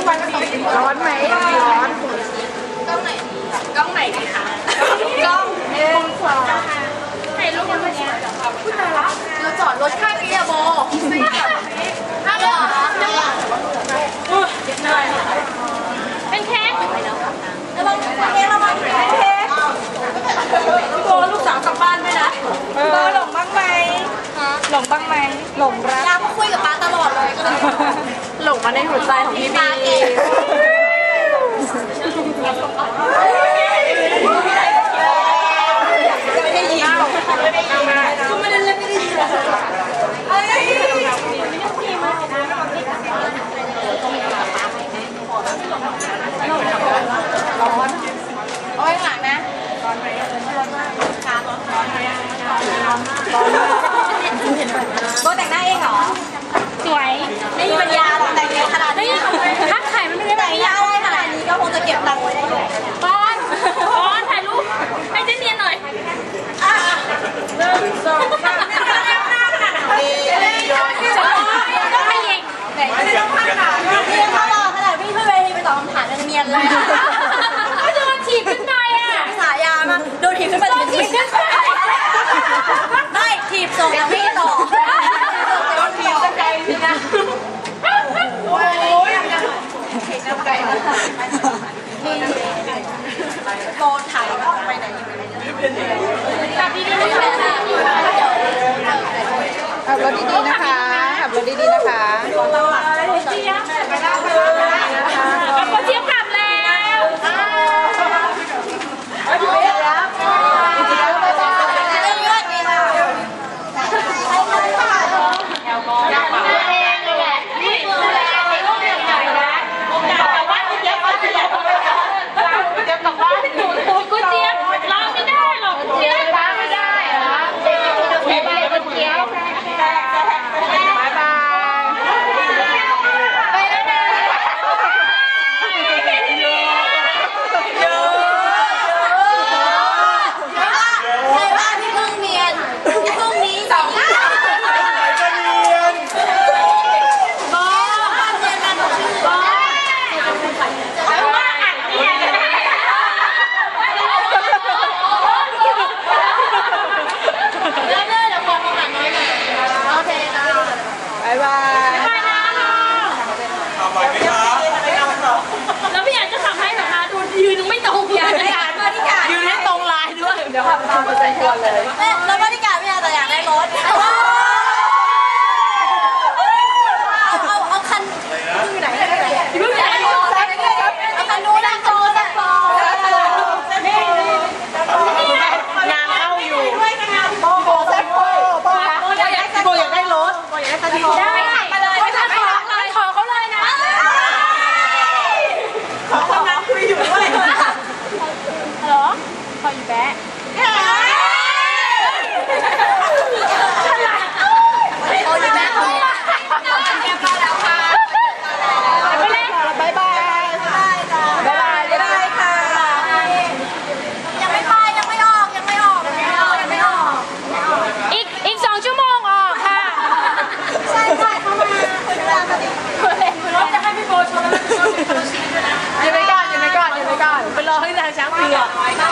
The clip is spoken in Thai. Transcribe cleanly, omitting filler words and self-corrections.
ร้อนไหมร้อนกล้องไหนกล้องไหนดีคะกล้องถ่ายรูปกันวันนี้เราจอดรถข้างนี้อะโบข้างเหรอเป็นเค้กระวังเค้กระวังเค้กพี่โบลูกสาวกลับบ้านด้วยนะโบหลงบ้างไหมหลงบ้างไหมหลงรักก็คุยกับป้าตลอดเลยหลงมาในหัวใจของพี่บีเอาไว้หลังนะโบแต่งหน้าเองเหรอสวยไม่มีปัญญาหรอกแต่งเยอะขนาดนี้ถ้าถ่ายมันไม่ได้แต่งยาวอะไรขนาดนี้ก็คงจะเก็บตังค์ไว้ได้เลยบอลถ่ายรูปให้เจนเนียนหน่อยต้องให้ยิงไหนไม่ต้องพักขาพี่เขารอขนาดพี่ขึ้นเวทีไปตอบคำถามเนียนเลยก็โดนถีบขึ้นไปอ่ะสายามาโดนถีบขึ้นไปโดนถีบขึ้นไปไม่ถีบส่งยังไม่ต่อโดนถีบกันใจจริงนะโอ้ยถีบกันใจโดนถ่ายไปไหนแบบนี้ไม่ได้ขับรถดีๆนะคะขับรถดีๆนะคะเจี๊ยบก็เจี๊ยบกลับแล้วแล้วพี่อยากจะทำให้แบบมาดูยืนไม่ตรงยืนให้ตรงลายด้วยเดี๋ยวขับตามไปใจชวนเลยแล้วบริการพี่อยากจะอยากได้รถเอาคันอยู่ไหนอยู่ไหนเอาคันนู้นนะคันนู้นนะงานเข้าอยู่โบแซ่บโบอยากได้รถโบอยากได้คันนี้ได้ไปเลยไปขอเขาเลยนะขอคนนั้นคุยอยู่ด้วยฮัลโหลขออยู่แบ๊ะโอ้ยแบ๊ะเขาเนี่ยแกมาแล้วค่ะไปเลยบายบายบายค่ะยังไม่ไปยังไม่ออกอีก2 ชั่วโมงออกค่ะใช่เข้ามาคุยเวลาพอดีรถจะให้พี่โบชนแล้วยืนไปก่อนไปรอให้นางช้างเผือก